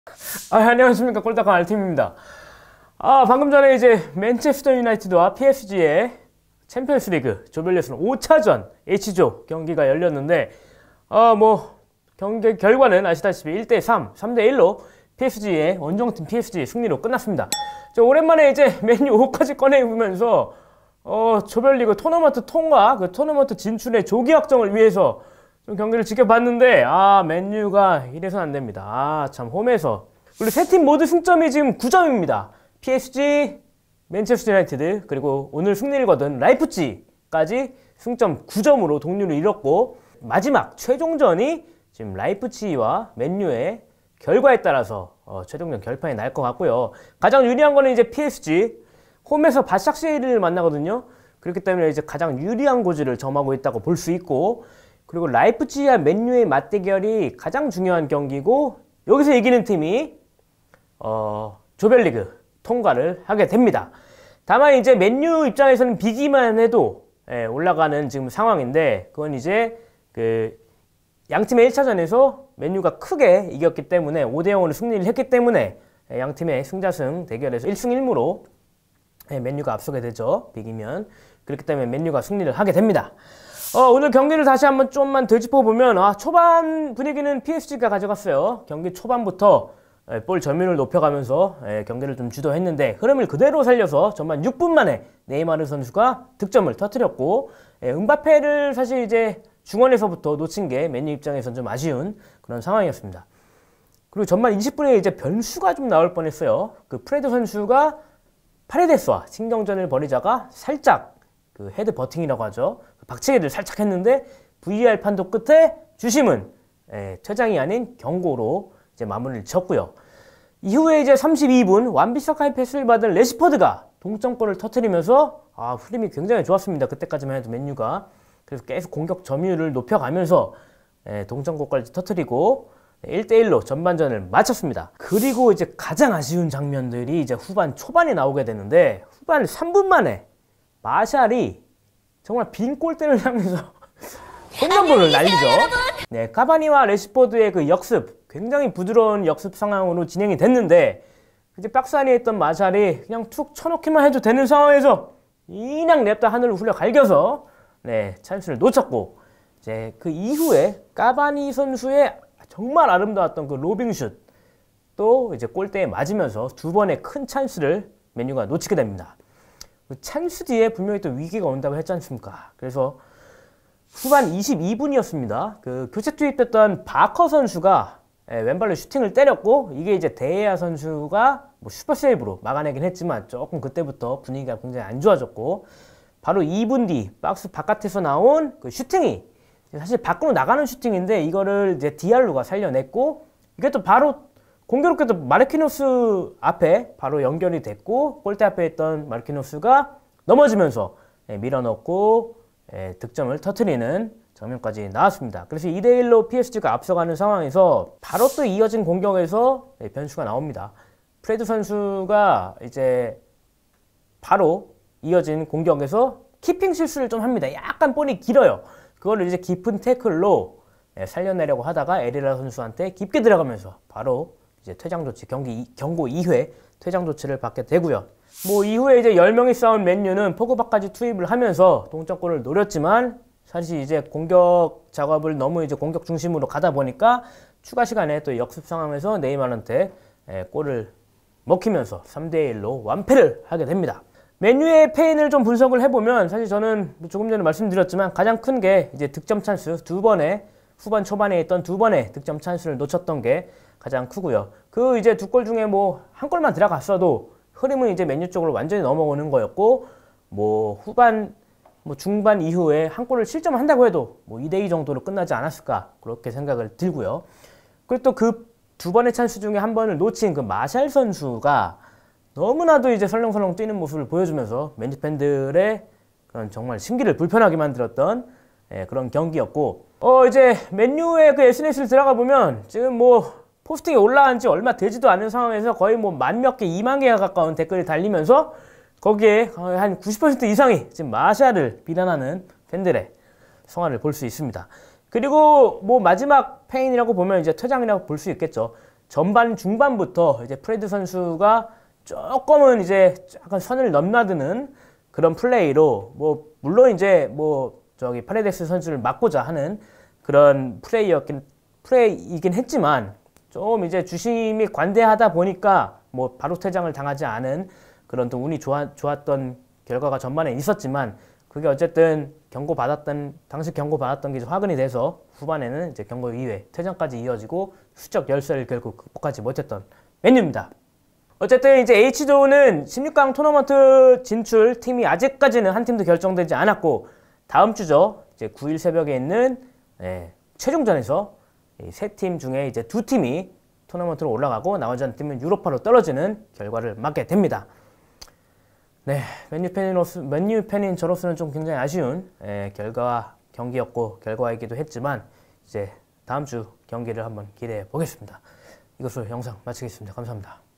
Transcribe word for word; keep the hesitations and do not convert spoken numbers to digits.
아, 안녕하십니까. 꼴딱한 알팀입니다. 아, 방금 전에 이제 맨체스터 유나이티드와 피에스지의 챔피언스리그 조별 예선 오 차전 H조 경기가 열렸는데, 아, 뭐 경기 결과는 아시다시피 일 대 삼, 삼 대 일로 피에스지의 원정팀 피에스지의 승리로 끝났습니다. 저 오랜만에 이제 맨유 오까지 꺼내보면서 어, 조별리그 토너먼트 통과, 그 토너먼트 진출의 조기 확정을 위해서 좀 경기를 지켜봤는데, 아, 맨유가 이래서는 안 됩니다. 아, 참 홈에서 그리고 세 팀 모두 승점이 지금 구 점입니다. 피에스지, 맨체스터 유나이티드, 그리고 오늘 승리를 거둔 라이프치히까지 승점 구 점으로 동률을 이뤘고, 마지막 최종전이 지금 라이프치히와 맨유의 결과에 따라서 어, 최종전 결판이 날 것 같고요. 가장 유리한 거는 이제 피에스지, 홈에서 바샥시히를 만나거든요. 그렇기 때문에 이제 가장 유리한 고지를 점하고 있다고 볼 수 있고, 그리고 라이프치히와 맨유의 맞대결이 가장 중요한 경기고, 여기서 이기는 팀이 어, 조별리그 통과를 하게 됩니다. 다만 이제 맨유 입장에서는 비기만 해도 예, 올라가는 지금 상황인데, 그건 이제 그 양팀의 일 차전에서 맨유가 크게 이겼기 때문에 오 대 영으로 승리를 했기 때문에 예, 양팀의 승자승 대결에서 일 승 일 무로 예, 맨유가 앞서게 되죠. 비기면. 그렇기 때문에 맨유가 승리를 하게 됩니다. 어, 오늘 경기를 다시 한번 좀만 되짚어보면, 아, 초반 분위기는 피에스지가 가져갔어요. 경기 초반부터 예, 볼 점유율을 높여가면서 예, 경기를 좀 주도했는데, 흐름을 그대로 살려서 전반 육 분 만에 네이마르 선수가 득점을 터뜨렸고, 예, 음바페를 사실 이제 중원에서부터 놓친 게 맨유 입장에서는 좀 아쉬운 그런 상황이었습니다. 그리고 전반 이십 분에 이제 변수가 좀 나올 뻔했어요. 그 프레드 선수가 파레데스와 신경전을 벌이다가 살짝 그 헤드 버팅이라고 하죠. 박치기를 살짝 했는데 브이아르 판독 끝에 주심은 예, 퇴장이 아닌 경고로 이제 마무리를 지었고요. 이후에 이제 삼십이 분 완비사카의 패스를 받은 레시퍼드가 동점골을 터뜨리면서 아, 흐름이 굉장히 좋았습니다. 그때까지만 해도 맨유가. 그래서 계속 공격 점유율을 높여가면서 예, 동점골까지 터뜨리고 일 대 일로 전반전을 마쳤습니다. 그리고 이제 가장 아쉬운 장면들이 이제 후반 초반에 나오게 되는데, 후반 삼 분 만에 마샬이 정말 빈 골대를 향해서 홈런볼을 날리죠. 네, 카바니와 레시포드의 그 역습, 굉장히 부드러운 역습 상황으로 진행이 됐는데, 이제 박스 안에 있던 마샬이 그냥 툭 쳐놓기만 해도 되는 상황에서 그냥 냅다 하늘을 흘려 갈겨서 네, 찬스를 놓쳤고, 이제 그 이후에 카바니 선수의 정말 아름다웠던 그 로빙슛 또 이제 골대에 맞으면서 두 번의 큰 찬스를 맨유가 놓치게 됩니다. 그 찬스 뒤에 분명히 또 위기가 온다고 했지 않습니까? 그래서 후반 이십이 분이었습니다. 그 교체 투입됐던 바커 선수가 예, 왼발로 슈팅을 때렸고, 이게 이제 데헤아 선수가 뭐 슈퍼 세이브로 막아내긴 했지만 조금 그때부터 분위기가 굉장히 안 좋아졌고, 바로 이 분 뒤 박스 바깥에서 나온 그 슈팅이 사실 밖으로 나가는 슈팅인데, 이거를 이제 디알로가 살려냈고, 이게 또 바로 공교롭게도 마르키노스 앞에 바로 연결이 됐고, 골대 앞에 있던 마르키노스가 넘어지면서 예, 밀어넣고 예, 득점을 터뜨리는 장면까지 나왔습니다. 그래서 이 대 일로 피에스지가 앞서가는 상황에서 바로 또 이어진 공격에서 예, 변수가 나옵니다. 프레드 선수가 이제 바로 이어진 공격에서 키핑 실수를 좀 합니다. 약간 볼이 길어요. 그거를 이제 깊은 태클로 예, 살려내려고 하다가 에레라 선수한테 깊게 들어가면서 바로 이제 퇴장 조치, 경기 경고 이 회 퇴장 조치를 받게 되고요. 뭐 이후에 이제 열 명이 싸운 맨유는 포그바까지 투입을 하면서 동점골을 노렸지만, 사실 이제 공격 작업을 너무 이제 공격 중심으로 가다 보니까 추가 시간에 또 역습 상황에서 네이마르한테 예, 골을 먹히면서 삼 대 일로 완패를 하게 됩니다. 맨유의 패인을 좀 분석을 해보면, 사실 저는 조금 전에 말씀드렸지만 가장 큰 게 이제 득점 찬스 두 번에, 후반 초반에 있던 두 번의 득점 찬스를 놓쳤던 게 가장 크고요. 그 이제 두 골 중에 뭐 한 골만 들어갔어도 흐름은 이제 맨유 쪽으로 완전히 넘어오는 거였고, 뭐 후반 뭐 중반 이후에 한 골을 실점한다고 해도 뭐 이 대 이 정도로 끝나지 않았을까, 그렇게 생각을 들고요. 그리고 또 그 두 번의 찬스 중에 한 번을 놓친 그 마샬 선수가 너무나도 이제 설렁설렁 뛰는 모습을 보여주면서 맨유 팬들의 그런 정말 심기를 불편하게 만들었던 예, 그런 경기였고, 어 이제 맨유의 그 에스엔에스를 들어가 보면 지금 뭐 포스팅이 올라간 지 얼마 되지도 않은 상황에서 거의 뭐 만 몇 개, 이만 개가 가까운 댓글이 달리면서 거기에 한 구십 퍼센트 이상이 지금 마샬을 비난하는 팬들의 성화를 볼 수 있습니다. 그리고 뭐 마지막 페인이라고 보면 이제 퇴장이라고 볼 수 있겠죠. 전반 중반부터 이제 프레드 선수가 조금은 이제 약간 선을 넘나드는 그런 플레이로 뭐 물론 이제 뭐 저기 파레데스 선수를 막고자 하는 그런 플레이였긴 플레이이긴 했지만 좀 이제 주심이 관대하다 보니까 뭐 바로 퇴장을 당하지 않은 그런 또 운이 좋아, 좋았던 결과가 전반에 있었지만 그게 어쨌든 경고받았던 당시 경고받았던 게 화근이 돼서 후반에는 이제 경고 이외 퇴장까지 이어지고 수적 열세를 결국 극복하지 못했던 맨유입니다. 어쨌든 이제 H조는 십육 강 토너먼트 진출 팀이 아직까지는 한 팀도 결정되지 않았고 다음 주죠. 이제 구 일 새벽에 있는 네, 최종전에서 세 팀 중에 이제 두 팀이 토너먼트로 올라가고 나머지 한 팀은 유로파로 떨어지는 결과를 맞게 됩니다. 네, 맨유 팬으로서, 맨유 팬인 저로서는 좀 굉장히 아쉬운 예, 결과 경기였고 결과이기도 했지만 이제 다음 주 경기를 한번 기대해 보겠습니다. 이것으로 영상 마치겠습니다. 감사합니다.